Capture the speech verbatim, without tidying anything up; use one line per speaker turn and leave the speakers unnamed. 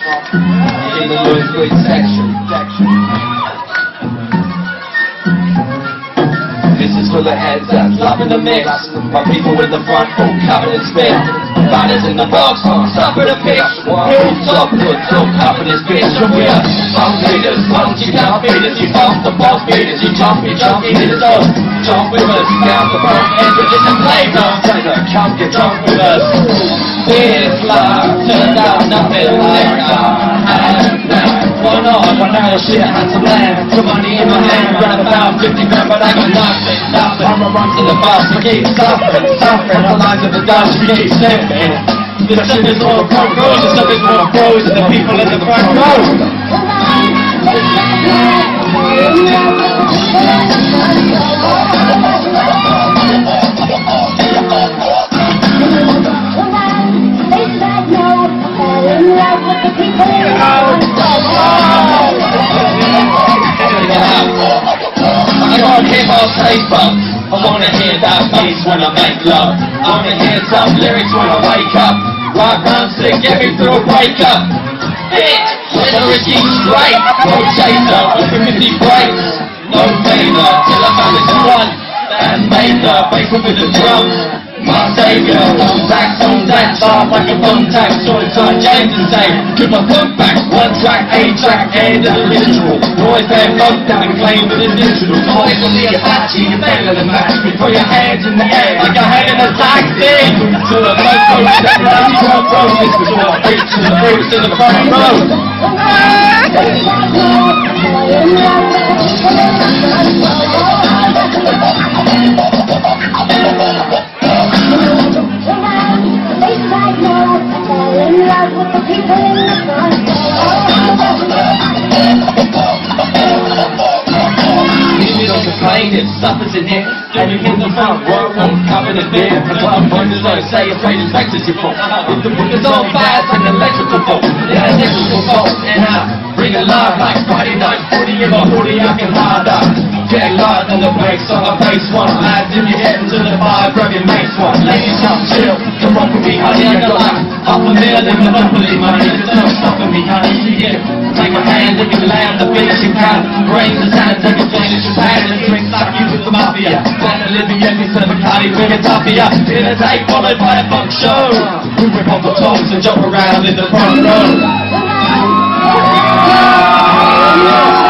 in the Louisville section. This is for the heads that's loving the mix. My people in the front, all covered in spit. Batters in the box, suffer the pitch. Hilltop, good, so covered in bitch. And we are bump leaders, punch, you can't beat us. You bump the boss beaters, you jump, you jump, you hit us all. Jump with us, down the front end, but it's a playground. Come get drunk with us. This love turned out nothing like that. One on, one hour shit, had some land. Some money in my hand, around about fifty grand, but I got nothing, nothing. I'm a run to the bus, we keep suffering, suffering. The lines of the dust, we keep slipping. This shit is all front rows, this stuff is more pros than the people in the front row. I can't hear my taste buds. I wanna hear that bass when I make love. I wanna hear some lyrics when I wake up. Right round sick, get me through a breakup. Hit, energy straight. No chaser, fifty breaks. No favor, till I found this one. Man made the bass with the drums. My savior, on back, on that bar, like a bum tax, so it's like James and say, keep my foot back, one track, A track, end of the literal. Boys their boat down and claim for the digital. Boys on the Apache, you better than match me. Throw your hands in the air like a head in a taxi. To the most road, step down the front row, this is what I preach to the roots in the front row. It suffers in here, and you hit the front row, covered in beer. The club pointers don't say afraid inspectors you fault. If the book is all bad, it's like an electrical fault. Yeah, electrical fault, and I bring it live like Friday night. Forty in my forty, I can hide up. Get live on the brakes on the bass one. Lads, if you're getting to the bar, grab your mates one. Ladies, come chill, come rock with me, honey. I got like half a million monopoly money. There's no stopping me, honey. See it. Take my hand, if you land, the biggest you can. Brains and sand, take a flash in Japan and drink like you with the mafia. Then a living get me to the Bacardi with a tapia. In a tape followed by a funk show. We rip off the tops and jump around in the front row.